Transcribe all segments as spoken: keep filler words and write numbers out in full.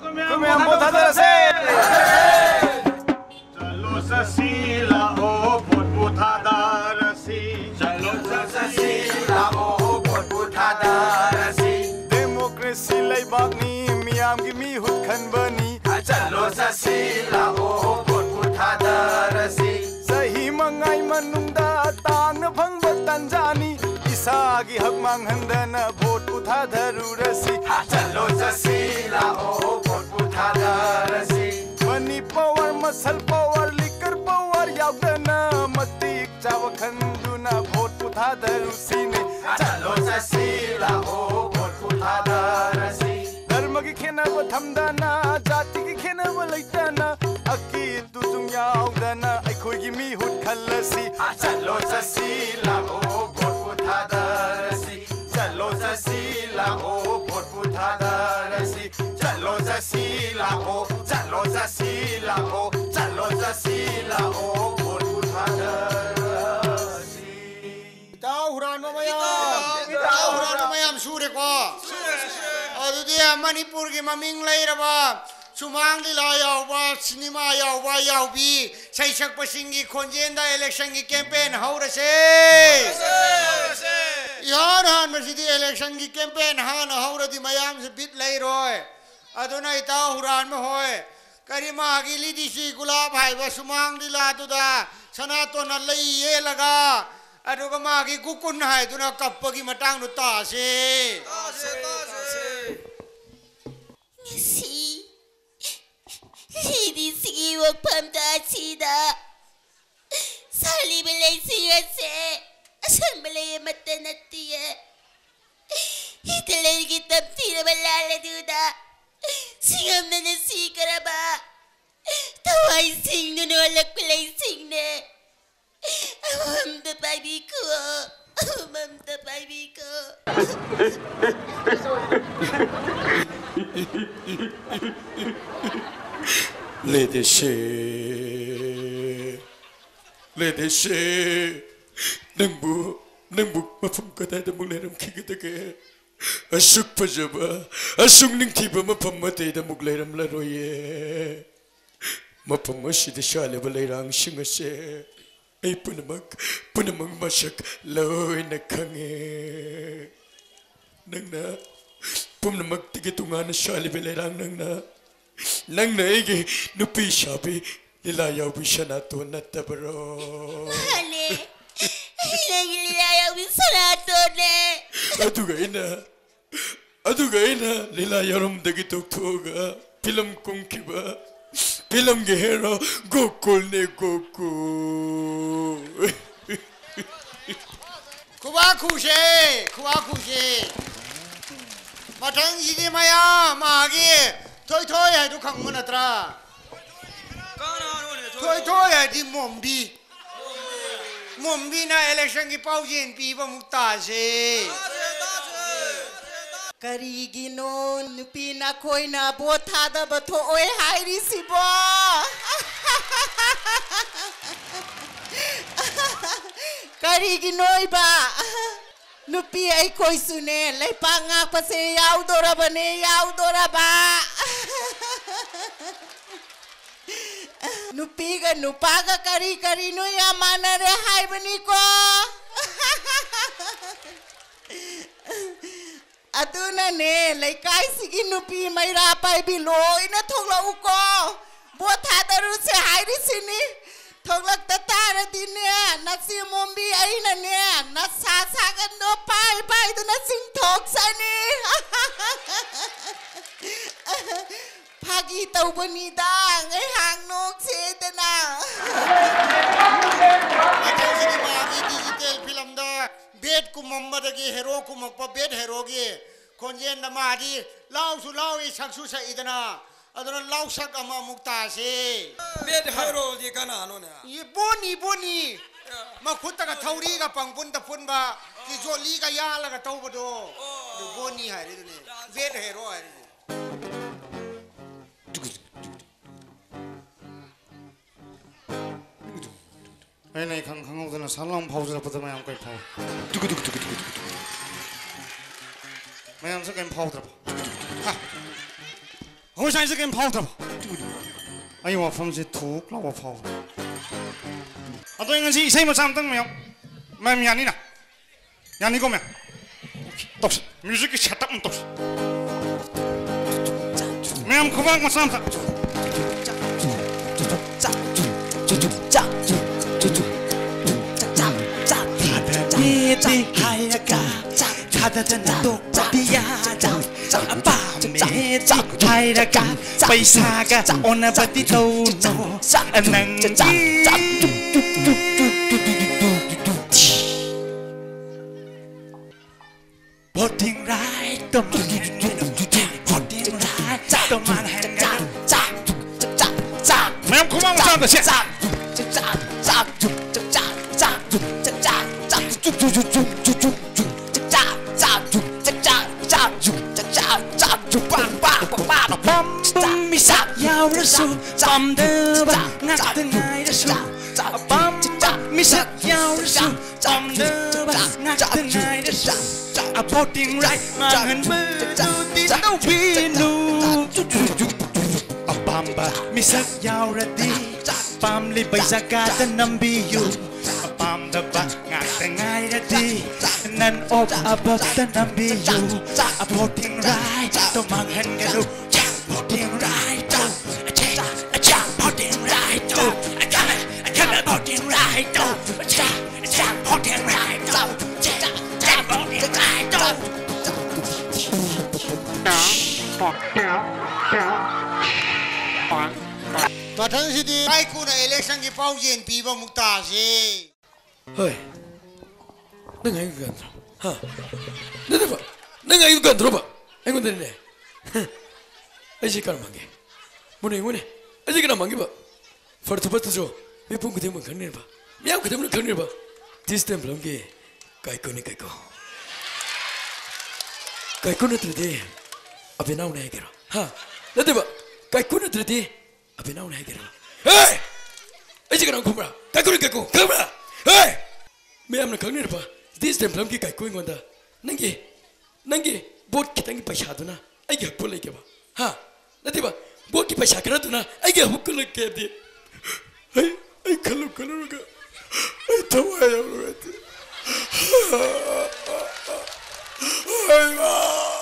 그러면 못 하다세. 잘로 사실라오 못하다라시. 잘로 사실라오 못하다라시. 데모크라시 레이박니 미암기 미훗 칸버니. 잘로 사실라오 못하다라시. 사히 망아이 만눈다 땅나 방바 단자니. 이사기 학망한다나 못하다루라시. 잘로 사실라오 못하다라시. Money power, muscle power, liquor power, yaudana matik chawa khanduna vote puthadaru sine. Chalo sasila o vote puthadarashi. Dharma ki khenaba thamdana, jati ki khenaba laitana, akil tu jung yaudana, aikhoi gi mi hut khalasi. Chalo sasila o vote puthadarashi. Chalo sasila o vote puthadarashi. Chalo sasila o Chalo sasila o, chalo sasila o, por puthadarashi. Itaw huran mo mayam, itaw huran mo mayam sure ko. Adu dia Manipur ki maming lairaba, sumang dila yawa, cinema yawa yawbi, saisak pasingi konjenda election ki campaign haurase. Yan han masidi election ki campaign han haura di mayam se bit lairoi. Aduna itaw huran mo hoy. Karima gili di si gulab hai ba sumang dila tu da sanato na lei ye laga adu ka magi kukun hai tu na kappagi matang nu ta se ta se ta se si si si wak pam ta si da sali belai si se asan belai matanati ye italai kitab tira balala tu da Singam na na si karaba. Tawai sing na nolak pilay sing na. Amam da baby ko. Amam da baby ko. Lady she. Lady she. Nangbu. Nangbu mafam kata da muleram kikitake. Asuk pajaba, asuk ningtiba mapamate da muglairam la roye. Mapamashi de shale balairang shingase. Ay punamak, punamang masak loy na kange. Nangna, punamak tigitungan shale balairang nangna. Nangna ege nupi shabi lilayaw bishanato na tabaro. Hale, lilayaw bishanato ne. Aduga ina, aduga ina, lila yarum dagi tuktuga, film kung kiba, film ge hero, gokul ne goku. Kuba kushe, kuba kushe. Matang ini maya, magi, toy toy hai tu kang manatra. Toy toy hai di mombi. Mombi na election ki paujin piba muktase. Karigino nupi na koi na bothada batho oi hairi sibo. Karigino iba. Nupi ai koi sune lai panga pase yau dora bane yau dora ba. Nupi ga nupaga kari kari no ya mana re hai bani ko. Aduna ne laikai sigi nupi mai ra pai biloi na thogla uko bothadaru se hairi sini thoglak ta tara dine na si mombi ai na ne na sa sa gan no pai pai tu na sing thok sani phagi tau bani da ngai hang nok se ta na Atau magi digital film da bed ku mamma da ge hero ku makpa bed hero ge konjen da madi lau su lau i saksu sa idana adana lau sak ama mukta se bed hero di kana no ne ye boni boni ma khutta ka thauri ga pangpun ta pun ba ki joli ga ya la ga tau bodo boni ha re ne bed hero ha re ai nai khang khang odana salam phauja pada mayam kai phau 두구 두구 두구 두구 두구. mayam sa kai phau tra ha 我想这跟跑的吧。哎呦，我风是吐了我跑。啊，对，我是谁没上灯没有？没没你呢？让你讲没有？都是，music is shut up 都是。没有，可不我上上。Di hai ka kada na tok dia pa me di hai ka paisa ka ona bati to no nang Potting right to potting right to man hang ka Ma'am come on sound the shit Yao ra su bam de ba ngak de ngai ra su bam mi sak yao ra su bam de ba ngak de ngai ra su a potting right man han bu du ti no bi nu a bam ba mi sak yao ra di bam li bai sa ka ta nam bi yu a bam da ba ngak de ngai ra di nan op a ba ta nam bi yu a potting right to man han ga lu potting right Potting right, oh, I got it, I got it, potting right, oh, chop, chop, potting right, oh, chop, chop, potting right, oh. มาทั้งสิดีไอ้กูใน election กี่เป้าเย็นปีบ่มุกตาสิเฮ้ยนั่งไงกันฮะนั่นปะนั่งไงกันตัวปะไอ้คนนั้นเนี่ยไอ้ชิคกี้พายมั่งเกมุนเองมุนเองไอ้ชิคกี้พายมั่งเกปะฟาร์ตุบัตโจไม่ปุ่งกูเทมันขันเนี่ยปะไม่เอากูเทมันขันเนี่ยปะที่สเต็มพลังเกไก่คนนี้ไก่ก็ไก่คนนั้นตัวเดียอภินาวนายเกล้าฮะนั่นปะไก่คนนั้นตัวเดียอภินาวนายเกล้าเฮ้ยไอ้ชิคกี้พายคุ้มปะไก่คนนี้ไก่ก็คุ้มปะเฮ้ยไม่เอามันขันเนี่ยปะที่สเต็มพลังเกไก่คนนี้กันดานั่งเกนั่งเกบอดคิดตั้งกี่ไปชาดูนะไอ้เกย์พูดอะไรกันปะฮะนั่นที่ปะบอดกี่ไปชากันดูนะไอ้เกย์พูดอะไรกันดิไอ้ไอ้ขันลุกขันลุกไอ้ทำไมยังรู้ดิไอ้บ้า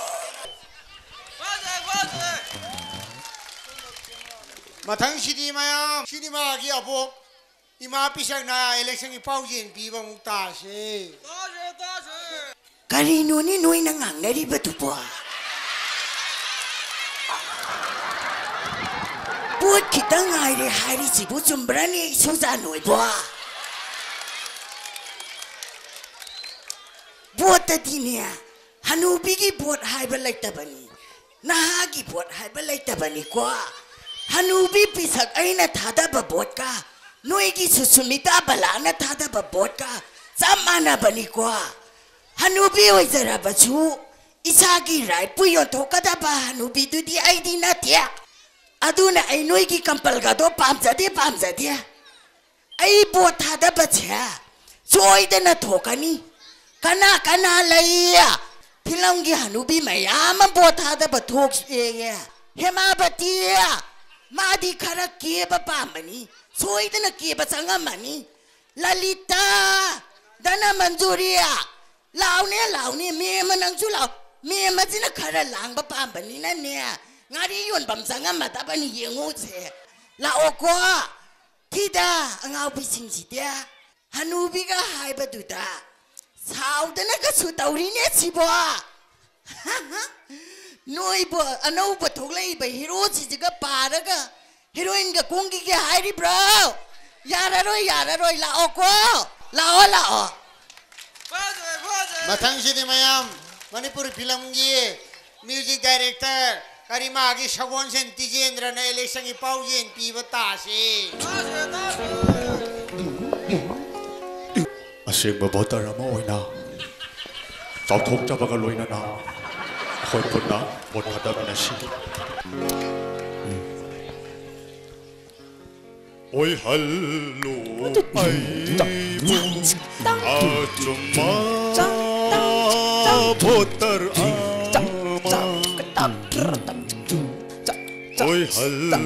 มาทั้งสิดีมายามสิดีมากี่อาบุกอีมาพิชักนา election กี่เป้าเย็นปีบ่มุกตาสิการีนูนี่นุ้ยนังหังได้ดีประตูปัวปวดคิดตั้งไงเลยหายดิสิบุจุมบรานี่สุจานุยปัวปวดแต่ทีเนี่ยฮันูบิกิปวดหายไปเลยแต่บันนี้นาฮากิปวดหายไปเลยแต่บันนี้กว่าฮันูบิพิสักไอ้น่ะท่าดาบปวดกานุยกิสุสุมิตาบลาน่ะท่าดาบปวดกาสามานาบันนี้กว่าฮันูบิวิจาระบัจูอิสากิไรปุยอนโตกดาบาฮันูบิดูดีไอดีน่ะเทียอะดูน่ะไอ้นุยกิคัมเปลกาโดปามจะดีปามจะดีไอ้ปวดท่าดาบเชียช่วยเดน่ะโตกันนี่kana kana laya philang gi hanubi mayam botha da bathok ye hema batia madi khara ke ba pamani soidana ke ba sanga mani lalita dana manjuriya laune laune me manang chu law me majina khara lang ba pamani na ne ngari yon bam sanga mata bani yengu che la oko thida angau bising si dia hanubi ga hai ba du da sao thế này cái sự tàu đi nét gì bò nuôi bò anh đâu bò thuộc lấy bởi hero gì chứ cái bà đó cái heroin cái cung cái cái hai đi bro ya ra rồi ya ra rồi là ô quá là ô là ô มาทั้งสิดีมายามมันนี่ปุริฟิลมกี้มิวสิกดีเรคเตอร์การิมากิชาวอนเซนติเจนด์ใน election กี่เป้าเย็นปีบัตตาสิอาเสียงบ่บ่ตาระมาโอยนะสาวทบจะบังกันลอยนะนะคอยคนนะบททัดดานะสิโอ้ยฮัลโหลไอ้บุอาจุมาบทตาระมา hello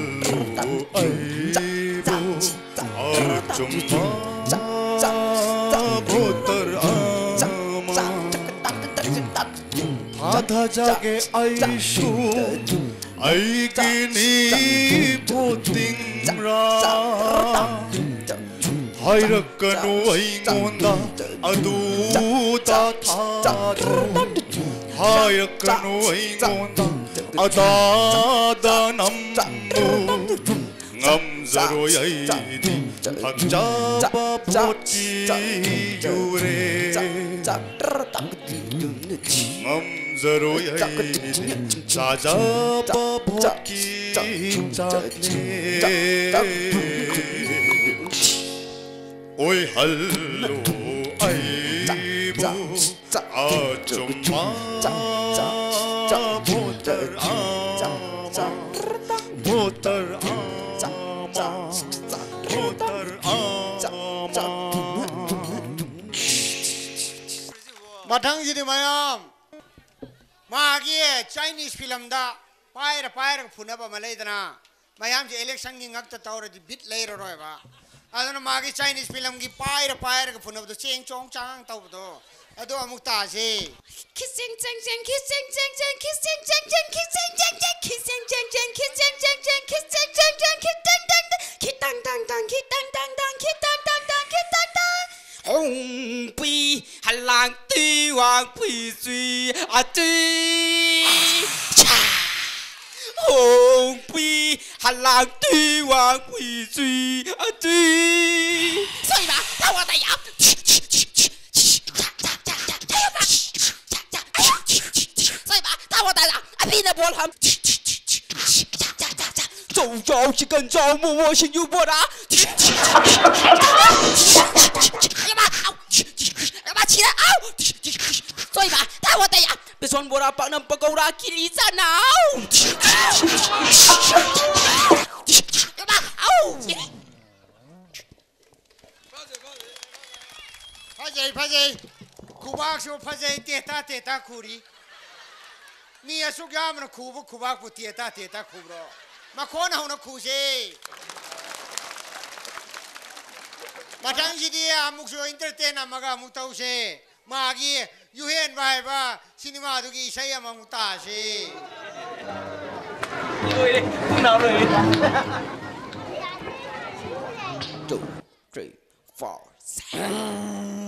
आइबो आचुम्मा भोतर आमा आधा जागे आइशु आइगिनी भोतिंग्रा हायरक्कनु आइंगोंदा अदूता थादो हायरक्कनु आइंगोंदा अदादा नम्मु ngamzaroyaidi hakjaba boti yure ngamzaroyaidi sajaba boti chakle oi hallo aibo achumma bhotar ama bhotar Matang jadi mayam, magi Chinese film dah, pair pair punah apa Malay dana, mayam je election ni ngak tahu orang di bit layer orang apa, adana magi Chinese film ki pair pair punah tu ceng cong cang tahu tu, ado amuk tazi. Kissing chang chang kissing chang chang kissing chang chang kissing chang chang kissing chang chang kissing chang chang kissing chang chang kitang tang kitang tang tang kitang tang tang kitang tang tang kitang tang Hong Pi Halang Ti Wang Pi Sui A Ti Cha Hong Pi Halang Ti Wang Pi Sui A Ti Soi ba ta wa ta ya Pina bol ham,走走去跟着我，我心有波澜。哎呀妈！哎呀妈！起来！啊！所以吧，带我的呀，别说我那帮人不够啦，给你咋闹？哎呀妈！哦！ 拍谁拍谁，苦巴说拍谁，跌打跌打苦的。你也说俺们苦不苦吧？不跌打跌打苦不咯？嘛可能那苦些。嘛当时的啊，木说 entertain 啊，嘛个木头些，嘛个有闲来吧，cinema 都给谁呀嘛木打些。 对，不闹了。 Two, three, four, seven.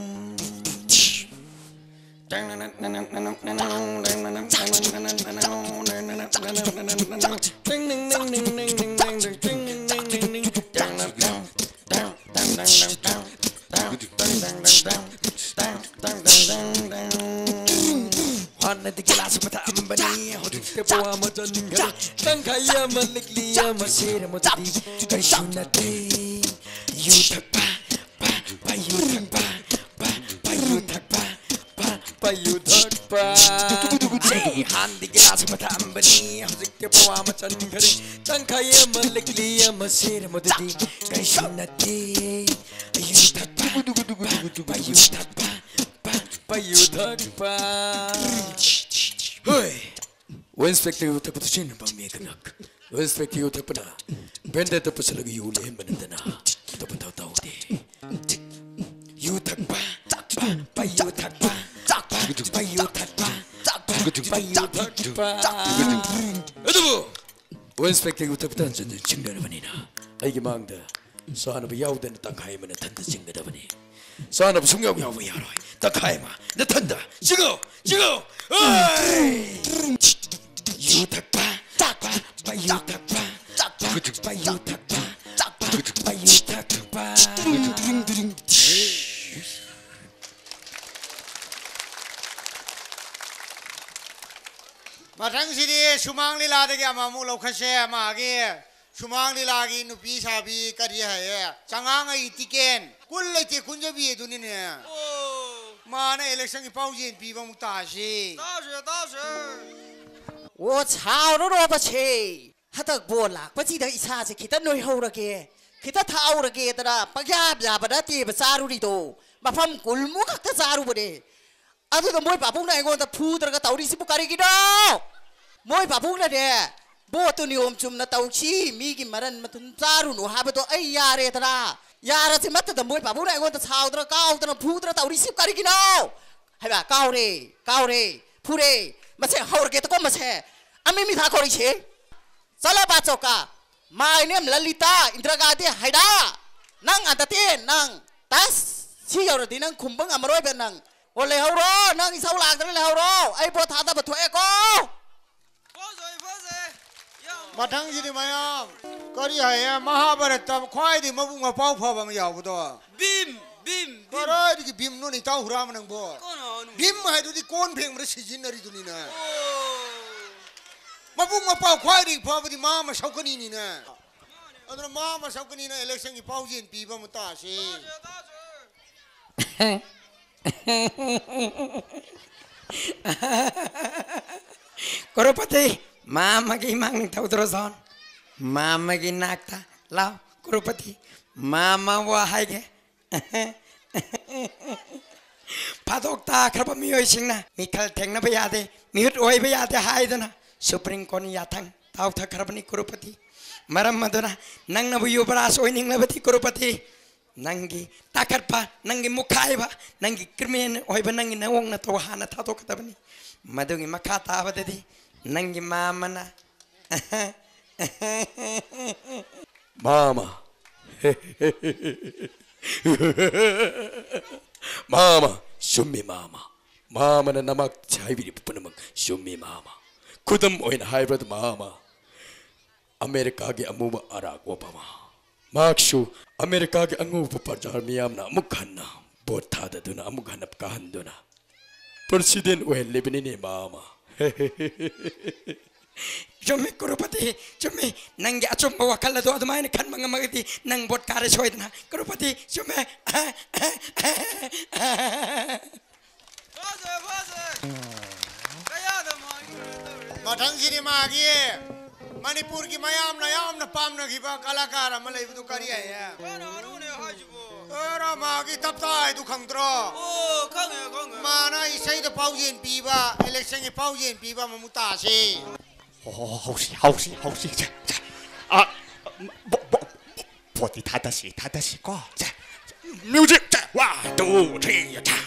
Hana di kelas mata ambani, hoduk tepo amajan ninggal, tangkaya malikliya masir mati, kaishinati, yutak pa, pa, pa yutak pa, pa, pa yutak pa, pa, pa yutak pa. Hana di kelas mata ambani, hoduk tepo amajan ninggal, tangkaya malikliya masir mati, kaishinati, yutak pa, pa yutak pa. Payudak pa. Hoy, Inspector utak pa tusin bang may kanak. Inspector utak pa na. Benda ta pa sa lagi uli mananda na. Ito pa taw-taw di. Yutak pa, pa, payutak pa, payutak pa, payutak pa. Ito mo. Inspector utak pa tansan din sing na naman ina. Ay gimangda. Sana ba yaw din tanghay man na tanda sing na naman eh. Sana ba sungyaw yaw ba yaroy. Takayma, natanda, sigaw, sigaw, ay! Yutak pa, pa, payutak pa, payutak pa, payutak pa. Matang sini sumang lila degi amamu lokashe amagi sumang lila gi nupi sabi kari hai cangang ai tiken kullai te kunjabi dunia ne mana election ki paujen pi bang tashi tashi tashi 我操了罗不起，他得波啦，不记得一下子给他内后了给，给他掏了给的啦，不呀不呀不得地不扎入里头，嘛放古木克的扎入不的，啊这个没把风来我的铺的个道理是不干的给到，没把风了的， बोतु नियम चुमना तौसी मीगी मरन मतुन चारुनु हाबदो ऐ यारे तरा यारा से मत दमोय बाबुरा Aegon छाउद्र काउद्र फुद्र तौरिसि करिगिनो हैबा काउरे काउरे फुरे मसे हौरगे तको मसे अमी मिथा कोरिछे चला बाचोका माय नेम ललिता इंदिरा गांधी हैदा नंग आदते नंग तास सी यौरदि नंग खुंबंग अमरोय बे नंग ओ लेहौरो नंग इसौ लागदर लेहौरो ऐ बो थादा बथोएको मथंग जिदि मयाम करी है महाभारत ख्वाइदि मबुंग मपाव फबम यावदो भीम भीम करोय दि भीम नो नि ताव हुराम नंगबो भीम हायदुदि कोन फेंग रे सिजिनरी दुनि ना मबुंग मपाव ख्वाइदि फबदि मा मा सौकनी नि ना अदर मा मा सौकनी ना इलेक्शन की पावजिन पीबा मुतासे करोपति मामा की मांग नहीं था उधर सोन मामा की नाकता लाओ करोपति मामा वो हाय के फादोक्ता खरब मियोई सिंगना मिखल ठेंगना पे यादे मिहुट ओई पे यादे हाय दना सुप्रीम कोर्ट याथंग ताव था खरब नहीं करोपति मरम मदना नंग न बुयो बरास ओई निंग लबती करोपति नंगी ताकरपा नंगी मुखाइबा नंगी क्रिमेन ओई बा नंगी नवोंग न तो हाना था तो कतबनी मधुगी मखा तावददी नंगी मामना मामा मामा सुम्मी मामा मामा न नमक चाइबिरी पुनमक सुम्मी मामा खुदम ओइन हाइब्रिड मामा अमेरिका के अमुब अराग वपमा माक्सु अमेरिका के अंगुप प्रचार मियामना अमुक हन्ना बोट थाददुना अमुक हनप कहंदुना प्रेसिडेंट ओइन लेबनिने मामा चुम्मे करोपति चुम्मे नंगे अचुम्ब वकल दो अदमायन खन मंग मगति नंग बोट कारे सोयदना करोपति चुम्मे बाजे बाजे कया द मथंग जिदि मागी मणिपुर की मयाम न याम न पाम न गिबा कलाकार अम लेबदु करी है कोना अनुने हाजिबो अरा मागी तपता है दु खंगद्रो ओ खंगे खंगे माना इसै द पाउजिन पीबा इलेक्शन की पाउजिन पीबा ममुतासे हौसी हौसी हौसी आ पोती थादासी थादासी को music one two three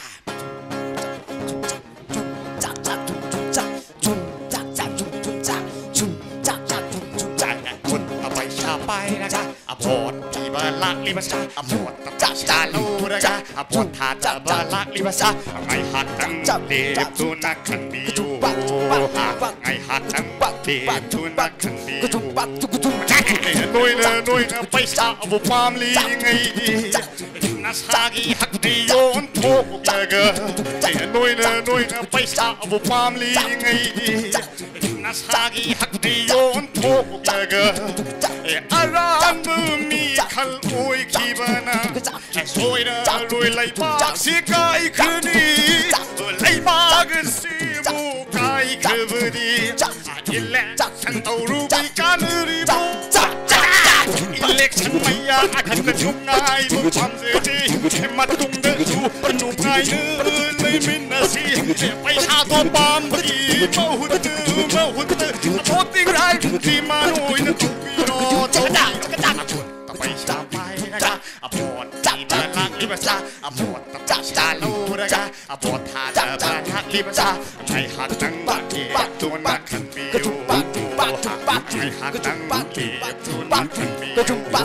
ไปนะคะอโพดที่บลักลิบซาอโพดจับจาลูนะคะอโพดทาจับลักลิบซาไงหัดตั้งเดียบทุนักขันดีอยู่ไงหัดตั้งเดียบทุนักขันดีอยู่นุยนะนุยนะไปซาบุปามลีไงนัสฮากีฮักดีโยนทุกเลยกนุยนะนุยนะไปซาบุปามลีไงนัสฮากีฮักดีโยนทุกเลยกอารามมีขัลโอยขีบนาสวยนะรวยไหลบากสิกายคืนนี้ไหลบากสิบุกายคืนนี้อิเล็กฉันต้องรู้ไปกันรีบอิเล็กฉันไม่อยากขัดกันยุ่งง่ายบุกความเสียดีมาตุ้งเดือดจูปนุ่มง่ายเนื้อเลยมินนาซีไปชาตัวปามบีมาหุ่นเดือมาหุ่นเดือโทษที่ไรที่มาหน่อยนะตุกีโรจักรจักรจักรชนตะไปชาไปนะคะอภรจับจับลักลิบซาอภรจับจาลูนะคะอภรทาจับลักลิบซาไอ้หัดตั้งบักเกียตัวนักขันบิวไอ้หัดตั้งบักเกียตัวนักขันบิว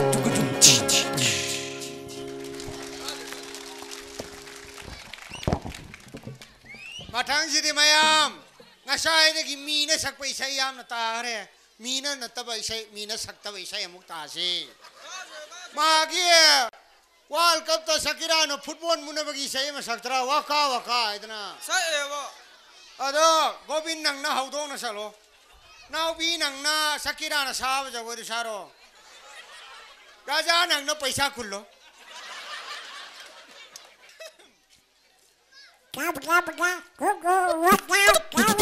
มาทั้งสิดิมายามงั้นใช่เด็กมีนะสักไปใช้ยามนะตาเร่มีนะนัตไปใช้มีนะสักตไปใช้มุกตาสิมาเกี่ยวอลกับตัวสักิราโนฟุตบอลมุนบกีใช้มาสักตราวาก้าวาก้าไอ้ตนะใช่เอวะอะดอกโกบินนังน่าหูดงนะสโลน่าบีนังน่าสักิรานะสาวจะวันที่ชาโรราชานังน่าไปสักคุลโล Gab gab gab go go what gab gab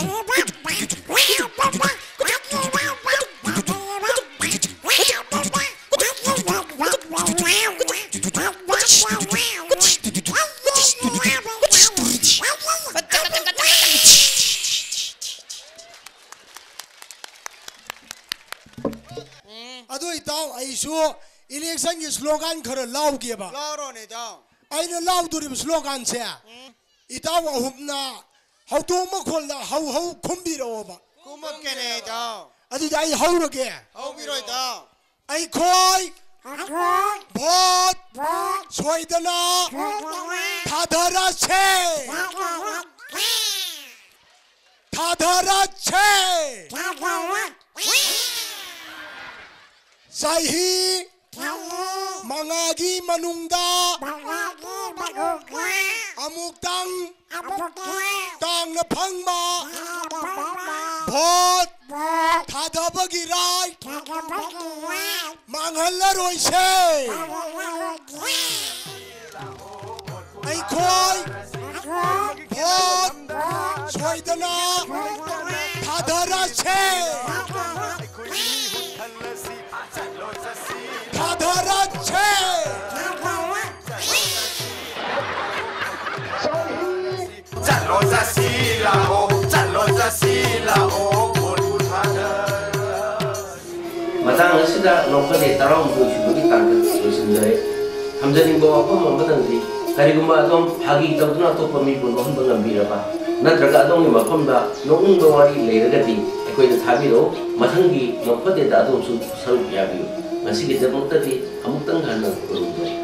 gab अदो इताव आइसु इलेक्शन की स्लोगन खर लाव केबा लारो ने दाव आइना लाव दुरी स्लोगन से इताव अहुमना हौतो मखोलना हौ हौ खुम्बिरोबा कुमक के ने दाव अदु जाई हौरगे हौ बिरोय दाव आई खोय भोट सोइदना थाधरा छे थाधरा छे सही मंगागी मनुंगदा अमुक्तंग तांग न फंगमा भोट थाधबगी राय मांगहल्लरोइसे आई खोय भोट सोइदना थाधरा छे थाधरा छे चलो जसीला ओ चलो जसीला ओ बोल थाधरा matang asida nokade taram do shubagi tangkat sosinjare hamjani bo apa mamadangdi kariguma adom phagi tawduna to pami bun hon bangambiraba natraga adom ni mafamda nong dongari leiragati ekoi da thabiro mathangi nokade da adom su saru yabiyo masigi jamoktati amuktang ganna